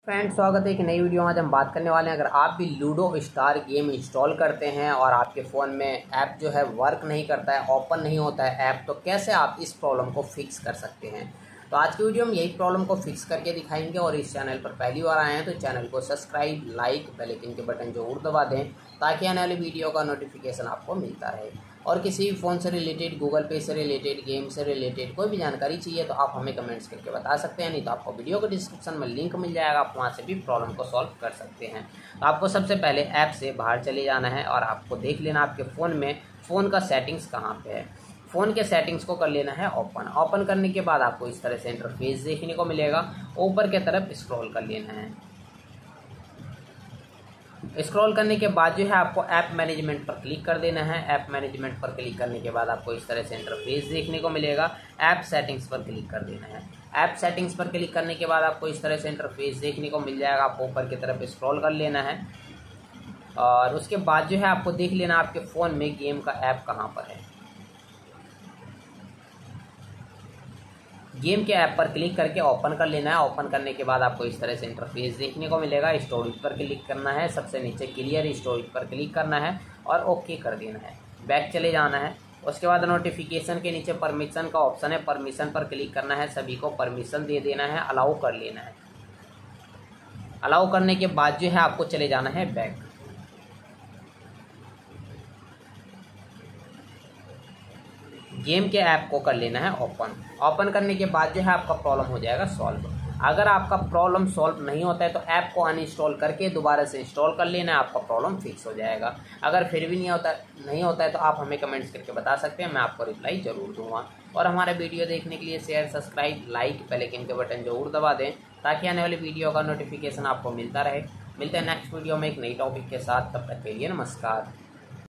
Friends, स्वागत है एक नई वीडियो में। आज हम बात करने वाले हैं, अगर आप भी लूडो स्टार गेम इंस्टॉल करते हैं और आपके फ़ोन में ऐप जो है वर्क नहीं करता है, ओपन नहीं होता है ऐप, तो कैसे आप इस प्रॉब्लम को फिक्स कर सकते हैं। तो आज की वीडियो में यही प्रॉब्लम को फिक्स करके दिखाएंगे। और इस चैनल पर पहली बार आए हैं तो चैनल को सब्सक्राइब, लाइक, बेल आइकन के बटन जरूर दबा दें ताकि आने वाली वीडियो का नोटिफिकेशन आपको मिलता रहे। और किसी भी फ़ोन से रिलेटेड, गूगल पे से रिलेटेड, गेम से रिलेटेड कोई भी जानकारी चाहिए तो आप हमें कमेंट्स करके बता सकते हैं, नहीं तो आपको वीडियो के डिस्क्रिप्शन में लिंक मिल जाएगा, आप वहाँ से भी प्रॉब्लम को सॉल्व कर सकते हैं। तो आपको सबसे पहले ऐप से बाहर चले जाना है और आपको देख लेना आपके फ़ोन में फ़ोन का सेटिंग्स कहाँ पे है। फ़ोन के सेटिंग्स को कर लेना है ओपन करने के बाद आपको इस तरह से इंटरफेस देखने को मिलेगा। ऊपर की तरफ स्क्रॉल कर लेना है। स्क्रॉल करने के बाद जो है आपको ऐप मैनेजमेंट पर क्लिक कर देना है। ऐप मैनेजमेंट पर क्लिक करने के बाद आपको इस तरह से इंटरफेस देखने को मिलेगा। ऐप सेटिंग्स पर क्लिक कर देना है। ऐप सेटिंग्स पर क्लिक करने के बाद आपको इस तरह से इंटरफेस देखने को मिल जाएगा। आपको ऊपर की तरफ स्क्रॉल कर लेना है और उसके बाद जो है आपको देख लेना आपके फ़ोन में गेम का ऐप कहाँ पर है। गेम के ऐप पर क्लिक करके ओपन कर लेना है। ओपन करने के बाद आपको इस तरह से इंटरफेस देखने को मिलेगा। स्टोरेज पर क्लिक करना है, सबसे नीचे क्लियर स्टोरेज पर क्लिक करना है और ओके कर देना है। बैक चले जाना है। उसके बाद नोटिफिकेशन के नीचे परमिशन का ऑप्शन है, परमिशन पर क्लिक करना है, सभी को परमिशन दे देना है, अलाउ कर लेना है। अलाउ करने के बाद जो है आपको चले जाना है बैक। गेम के ऐप को कर लेना है ओपन करने के बाद जो है आपका प्रॉब्लम हो जाएगा सॉल्व। अगर आपका प्रॉब्लम सॉल्व नहीं होता है तो ऐप को अनइंस्टॉल करके दोबारा से इंस्टॉल कर लेना है, आपका प्रॉब्लम फिक्स हो जाएगा। अगर फिर भी नहीं होता है तो आप हमें कमेंट्स करके बता सकते हैं, मैं आपको रिप्लाई जरूर दूंगा। और हमारे वीडियो देखने के लिए share, subscribe, like, bell icon के बटन जरूर दबा दें ताकि आने वाली वीडियो का नोटिफिकेशन आपको मिलता रहे। मिलते हैं नेक्स्ट वीडियो में एक नई टॉपिक के साथ, तब तक के लिए नमस्कार।